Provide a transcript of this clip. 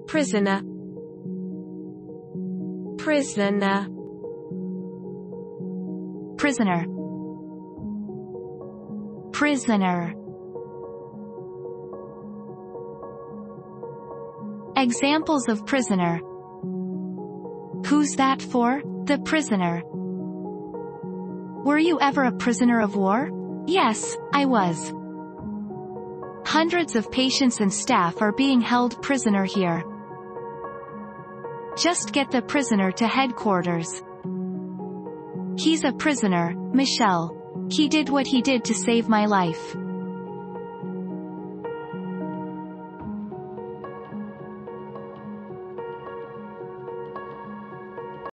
Prisoner. Prisoner. Prisoner. Prisoner. Examples of prisoner. Who's that for? The prisoner. Were you ever a prisoner of war? Yes, I was. Hundreds of patients and staff are being held prisoner here. Just get the prisoner to headquarters. He's a prisoner, Michelle. He did what he did to save my life.